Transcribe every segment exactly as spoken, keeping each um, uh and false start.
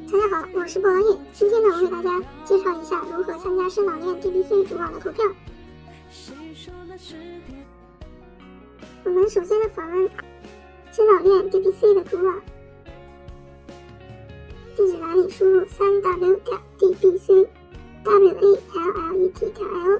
大家好，我是菠萝叶。今天呢，我为大家介绍一下如何参加深老链 D B C 主网的投票。我们首先呢访问深老链 D B C 的主网，地址栏里输入 三 w 点 d b c w a l l e t 点 l。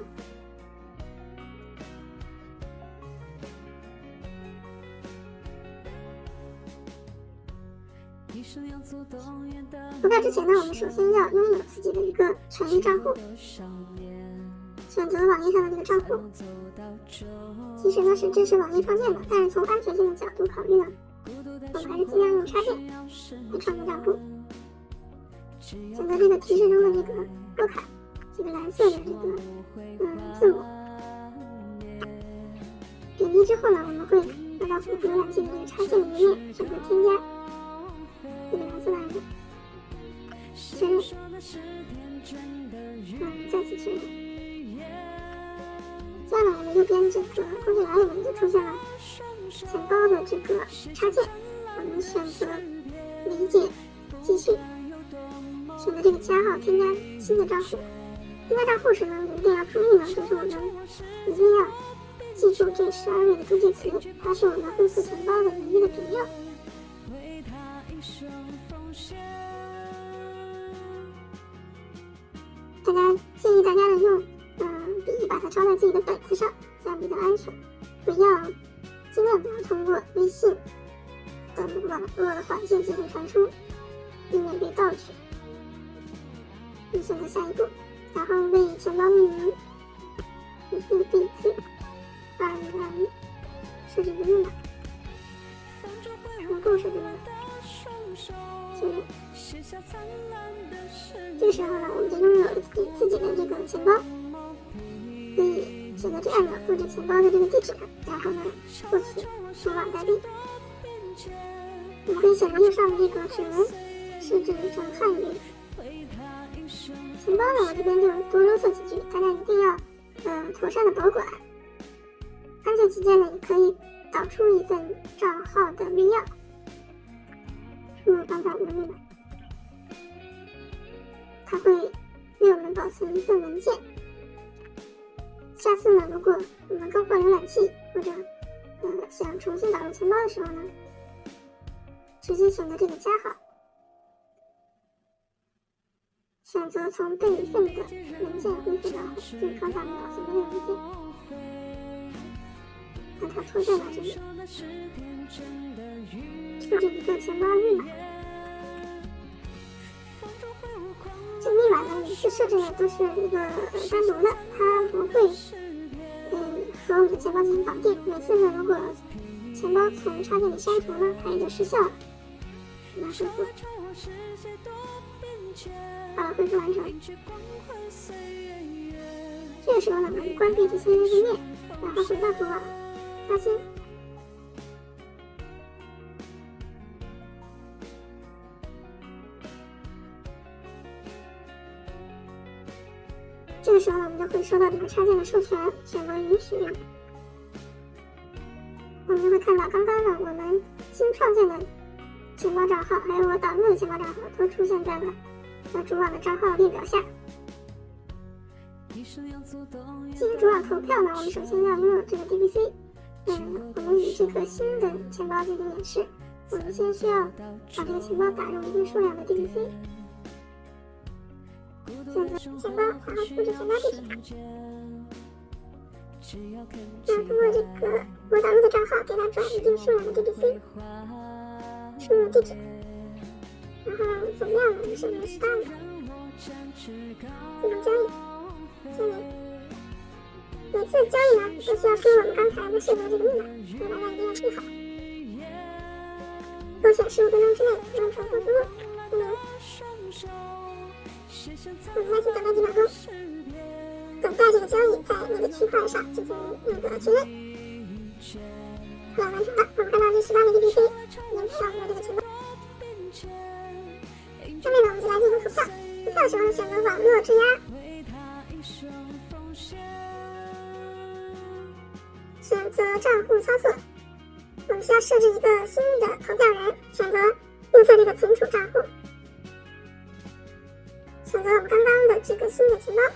投票之前呢，我们首先要拥有自己的一个权益账户，选择网页上的这个账户。其实呢是支持网页创建的，但是从安全性的角度考虑呢，我们还是尽量用插件来创建账户。选择这个提示中的这个拨卡，这个蓝色的这个嗯字母，点击之后呢，我们会来到符合浏览器的这个插件的页面，选择添加。这个蓝色的按钮，确认，嗯，再次确认。这样呢，我们右边这个工具栏里面就出现了钱包的这个插件，我们选择理解，继续，选择这个加号，添加新的账户。添加账户时呢，一定要注意呢，就是我们一定要记住这十二位的助记词，它是我们恢复钱包的唯一的凭证。大家建议大家呢用嗯笔把它抄在自己的本子上，这样比较安全。不要尽量不要通过微信等网络的环境进行传输，避免被盗取。你选择下一步，然后为钱包命名，一个 D C 二零二一，设置一个密码，重构设置密码。确认。这个时候呢，我们就拥有了自己自己的这个钱包，可以选择这按钮复制钱包的这个地址，然后呢获取主网代币。我们可以选择右上的这个指纹，设置成汉语。钱包呢，我这边就多啰嗦几句，大家一定要呃妥善的保管。安全起见呢，也可以导出一份账号的密钥。输入刚才我的密码，它会为我们保存一份文件。下次呢，如果我们更换浏览器或者呃想重新导入钱包的时候呢，直接选择这个加号，选择从备份的文件恢复账户，就是刚才我们保存的这个文件，把它拖在了这里。设置一个钱包密码，这个密码呢每次设置呢都是一个单独的，它不会嗯和我们的钱包进行绑定。每次呢如果钱包从插件里删除呢，它也就失效了。来恢复，好了，恢复完成。这个时候呢，我们关闭这些页面，然后回到主网，刷新。这个时候呢，我们就会收到这个插件的授权，选择允许。我们就会看到刚刚呢，我们新创建的钱包账号，还有我导入的钱包账号，都出现在了呃主网的账号列表下。进行主网投票呢，我们首先要拥有这个 D B C。嗯，我们与这个新的钱包进行演示。我们先需要把这个钱包打入一定数量的 D B C。选择钱包，然后复制钱包地址。那通过这个我导入的账号给它转一定数量的 D B C， 输入地址，然后总量我们设定为十八枚，进行交易，签名。每次交易呢都需要输入我们刚才的设置的这个密码，所以大家一定要记好。勾选十五分钟之内不用重复输入，签名。我们耐心等待几秒钟，等待这个交易在那个区块上进行那个确认。好了，完成了。我们看到这十八枚 D B C 连接到我们的这个钱包。下面呢，我们就来进行投票。投票的时候选择网络质押，选择账户操作。我们需要设置一个新的投票人，选择注册这个存储账户。 择我们刚刚的这个新的钱包。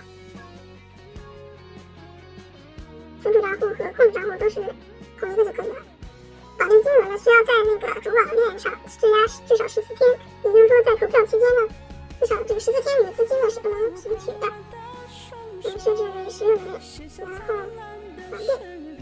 存储账户和控制账户都是同一个就可以了。绑定金额呢，需要在那个主网链上质押至少十四天，也就是说在投票期间呢，至少这个十四天你的资金呢是不能提取的。嗯，设置为十六年，然后绑定。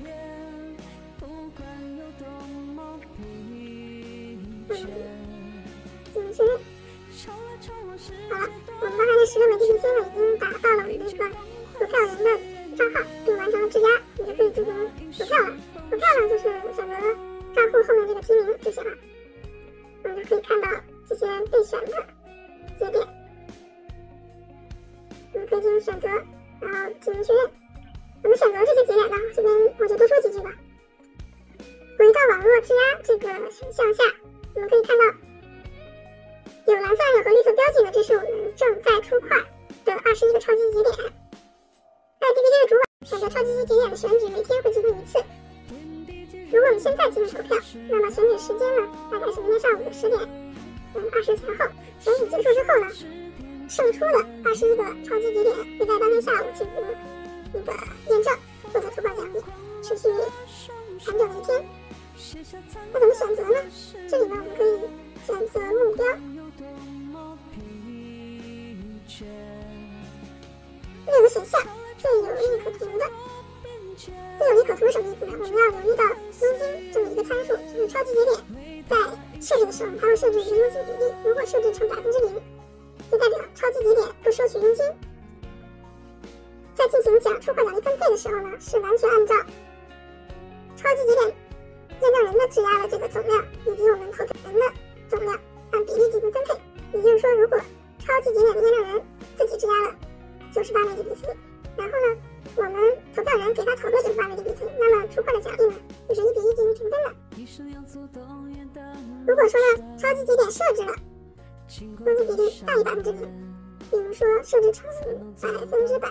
嗯，进行确认。好了，我们刚才的十六枚 D B C 呢已经打到了我们那个投票人的账号，并完成了质押，你就可以进行投票了。投票呢就是选择账户后面这个提名就行了，我们就可以看到这些备选的节点，我们可以进行选择，然后进行确认。我们选择这些节点呢，这边我就多说几句吧。回到网络质押这个选项下，我们可以看到有蓝色按钮和绿色标记的，这是我们正在出块的二十一个超级节点。在 D B C 的主网选择超级节点的选址，每天会进行一次。如果我们现在进行投票，那么选址时间呢，大概是明天上午的十点，嗯，二十前后。选址结束之后呢，胜出的二十一个超级节点会在当天下午进行那个验证，获得出块奖励，持续完整的一天。那怎么选择呢？这里呢，我们可以选择目标，六个选项最有利可图的。最有利可图是什么意思呢？我们要留意到佣金这么一个参数，就是超级节点在设置的时候，它会设置一个佣金比例，如果设置成百分之零，就代表超级节点不收取佣金。在进行奖出块奖励分配的时候呢，是完全按照超级节点验证人的质押的这个总量以及我们投票人的总量按比例进行分配。也就是说，如果超级节点的验证人自己质押了九十八枚 D B C， 然后呢，我们投票人给他投了九十八枚 D B C， 那么出块的奖励呢，就是一比一进行平分的。如果说呢，超级节点设置了佣金比例大于百分之零，比如说设置成百分之百，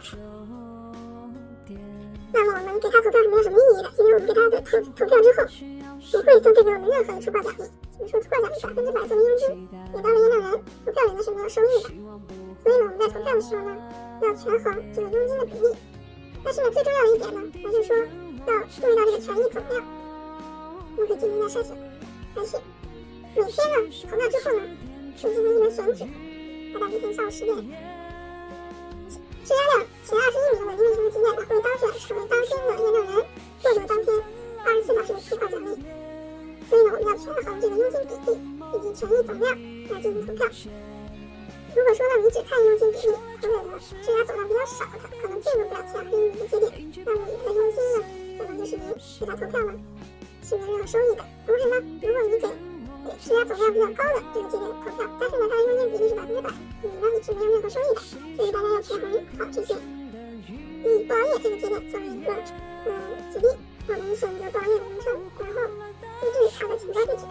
那么我们给他投票是没有什么意义的，因为我们给他的投投票之后，不会分配给我们任何的出块奖励。比如说出块奖励百分之百作为佣金，给到了验证人，投票人呢是没有收益的。所以呢，我们在投票的时候呢，要权衡这个佣金的比例。但是呢，最重要的一点呢，还是说要注意到这个权益总量，我们可以进行一下筛选排序。每天呢，投票之后呢，会进行一轮选举，大概每天下午十点。质押量前二十一名稳定运行的节点呢，会当选成为当天的验证人，获得当天二十四小时的出块奖励。所以呢，我们要权衡这个佣金比例以及权益总量来进行投票。如果说呢，你只看佣金比例，投给的质押总量比较少的，可能进入不了前二十一名的节点，那么你的佣金呢，可能就是你给他投票呢是没有任何收益的。同时呢，如果你给给质押总量比较高的这个节点投票，但是呢，它的佣金比例是百分之百，你呢你是没有任何收益的。所以大家要权衡好这些。以报业这个节点作为一个呃举例，我们选择报业的名称，然后复制它的请交地址。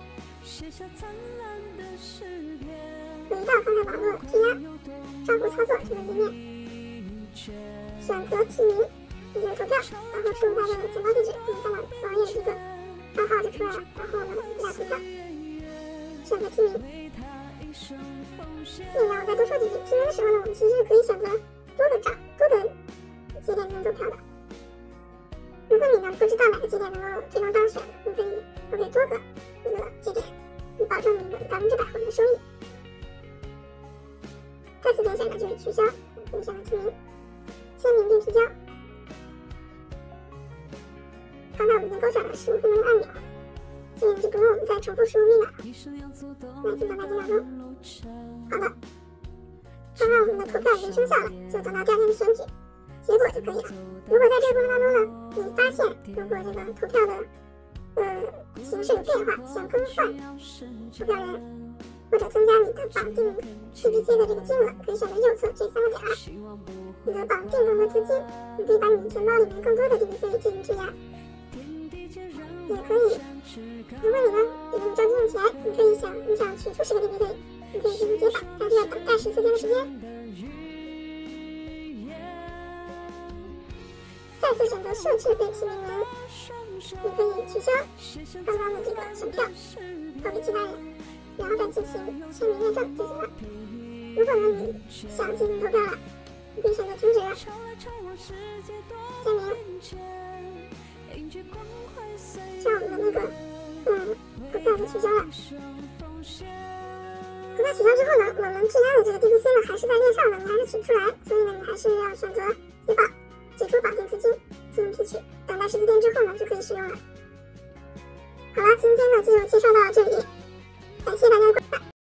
回到刚才网络质押账户操作这个页面，选择提名，也就是投票，然后输入它的钱包地址，你看到网页的这个账号就出来了。然后我们给它投票，选择提名。这里呢，我再多说几句。提名的时候呢，我们其实是可以选择多个账、多个节点进行投票的。如果你呢不知道哪个节点能够最终当选，你可以投给多个一个节点，以保证你的百分之百获得收益。再次点选的就是取消，可以选择提名、签名并提交。刚才我们已经勾选了十五分钟的按钮，所以就不用我们再重复输入密码了。耐心等待几秒钟。好的，刚刚我们的投票已经生效了，就等到第二天的选举结果就可以了。如果在这个过程当中呢，你发现如果这个投票的呃形式有变化，想更换投票人，或者增加你的绑定 D B C 的这个金额，可以选择右侧这三个点儿。你的绑定更多资金，你可以把你钱包里面更多的 D B C 进行质押，也可以。如果你呢有着急用钱，你可以想你想取出十个 D B C， 你可以进行解绑，但是要等待十四天的时间。再次选择设置被提名人，你可以取消刚刚的这个选票，投给其他人。然后再进行签名验证就行了。 如果呢你想进行投票了，你可以选择停止、签名。这样我们的那个嗯投票就取消了。投票取消之后呢，我们质押的这个 D B C 呢还是在链上的，你还是取不出来，所以呢你还是要选择提保，解除保定资金进行提取，等待十四天之后呢就可以使用了。好了，今天呢就介绍到这里，感谢大家的关注。